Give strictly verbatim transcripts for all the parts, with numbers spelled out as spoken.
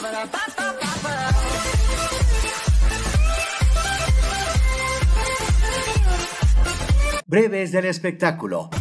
Breves del espectáculo.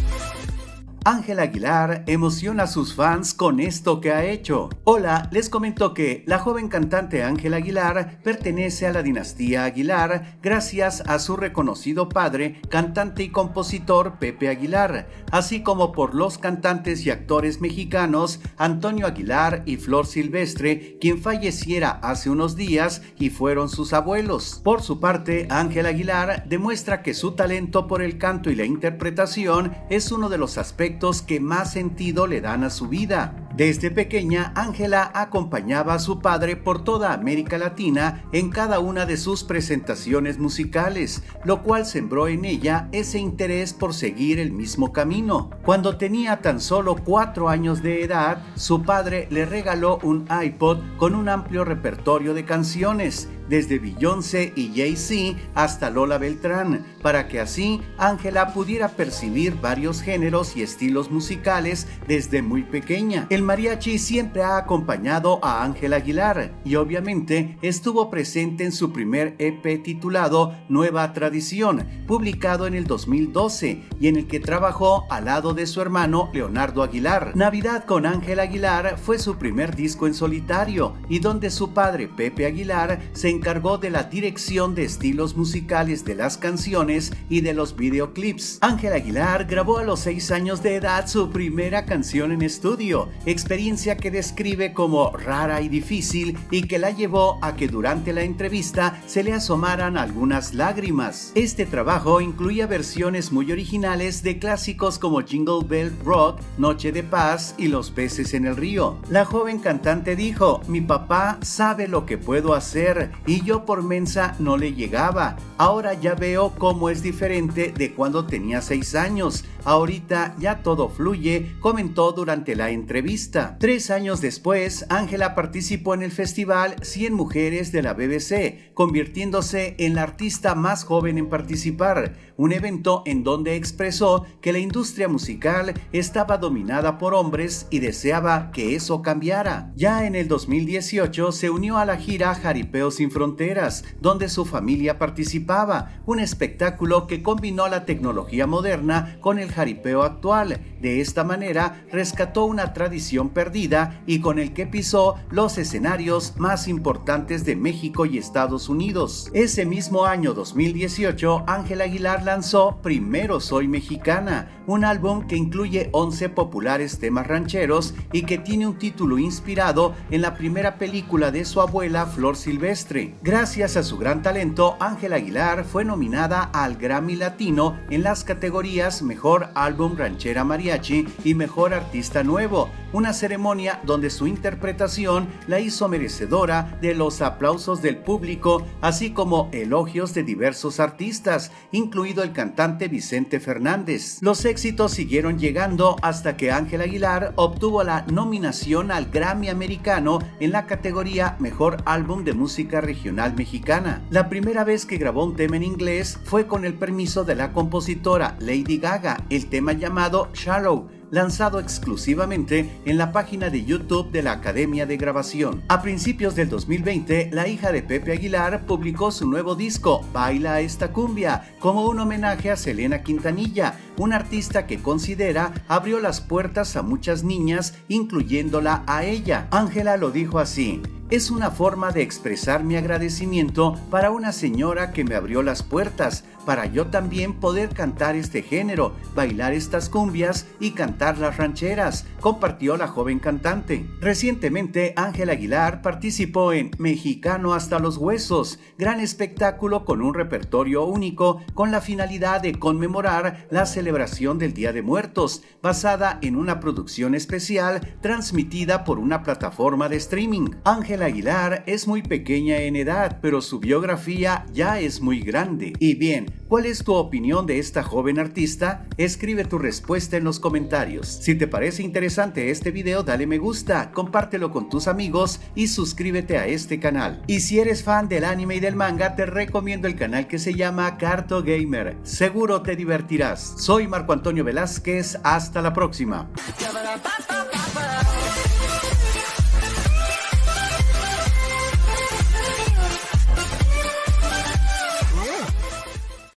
Ángela Aguilar emociona a sus fans con esto que ha hecho. Hola, les comento que la joven cantante Ángela Aguilar pertenece a la dinastía Aguilar gracias a su reconocido padre, cantante y compositor Pepe Aguilar, así como por los cantantes y actores mexicanos Antonio Aguilar y Flor Silvestre, quien falleciera hace unos días y fueron sus abuelos. Por su parte, Ángela Aguilar demuestra que su talento por el canto y la interpretación es uno de los aspectos que más sentido le dan a su vida. Desde pequeña, Ángela acompañaba a su padre por toda América Latina en cada una de sus presentaciones musicales, lo cual sembró en ella ese interés por seguir el mismo camino. Cuando tenía tan solo cuatro años de edad, su padre le regaló un iPod con un amplio repertorio de canciones, desde Beyoncé y Jay-Z hasta Lola Beltrán, para que así Ángela pudiera percibir varios géneros y estilos musicales desde muy pequeña. El mariachi siempre ha acompañado a Ángela Aguilar y obviamente estuvo presente en su primer E P titulado Nueva Tradición, publicado en el dos mil doce y en el que trabajó al lado de su hermano Leonardo Aguilar. Navidad con Ángela Aguilar fue su primer disco en solitario y donde su padre Pepe Aguilar se encargó de la dirección de estilos musicales de las canciones y de los videoclips. Ángela Aguilar grabó a los seis años de edad su primera canción en estudio, experiencia que describe como rara y difícil y que la llevó a que durante la entrevista se le asomaran algunas lágrimas. Este trabajo incluía versiones muy originales de clásicos como Jingle Bell Rock, Noche de Paz y Los peces en el río. La joven cantante dijo: "Mi papá sabe lo que puedo hacer y yo por mensa no le llegaba. Ahora ya veo cómo es diferente de cuando tenía seis años. Ahorita ya todo fluye", comentó durante la entrevista. Tres años después, Ángela participó en el festival cien Mujeres de la B B C, convirtiéndose en la artista más joven en participar, un evento en donde expresó que la industria musical estaba dominada por hombres y deseaba que eso cambiara. Ya en el dos mil dieciocho se unió a la gira Jaripeo Sin Fronteras, donde su familia participaba, un espectáculo que combinó la tecnología moderna con el jaripeo actual. De esta manera rescató una tradición perdida y con el que pisó los escenarios más importantes de México y Estados Unidos. Ese mismo año dos mil dieciocho, Ángela Aguilar lanzó Primero Soy Mexicana, un álbum que incluye once populares temas rancheros y que tiene un título inspirado en la primera película de su abuela Flor Silvestre. Gracias a su gran talento, Ángela Aguilar fue nominada al Grammy Latino en las categorías Mejor Álbum Ranchera Mariachi y Mejor Artista Nuevo, una ceremonia donde su interpretación la hizo merecedora de los aplausos del público, así como elogios de diversos artistas, incluido el cantante Vicente Fernández. Los éxitos siguieron llegando hasta que Ángela Aguilar obtuvo la nominación al Grammy americano en la categoría Mejor Álbum de Música Regional Mexicana. La primera vez que grabó un tema en inglés fue con el permiso de la compositora Lady Gaga, el tema llamado Shallow, lanzado exclusivamente en la página de YouTube de la Academia de Grabación. A principios del dos mil veinte, la hija de Pepe Aguilar publicó su nuevo disco, Baila esta cumbia, como un homenaje a Selena Quintanilla, una artista que considera abrió las puertas a muchas niñas, incluyéndola a ella. Ángela lo dijo así: "Es una forma de expresar mi agradecimiento para una señora que me abrió las puertas, para yo también poder cantar este género, bailar estas cumbias y cantar las rancheras", compartió la joven cantante. Recientemente, Ángela Aguilar participó en Mexicano hasta los huesos, gran espectáculo con un repertorio único con la finalidad de conmemorar la celebración del Día de Muertos, basada en una producción especial transmitida por una plataforma de streaming. Ángela Aguilar es muy pequeña en edad, pero su biografía ya es muy grande. Y bien, ¿cuál es tu opinión de esta joven artista? Escribe tu respuesta en los comentarios. Si te parece interesante este video, dale me gusta, compártelo con tus amigos y suscríbete a este canal. Y si eres fan del anime y del manga, te recomiendo el canal que se llama Carto Gamer. Seguro te divertirás. Soy Marco Antonio Velázquez, hasta la próxima.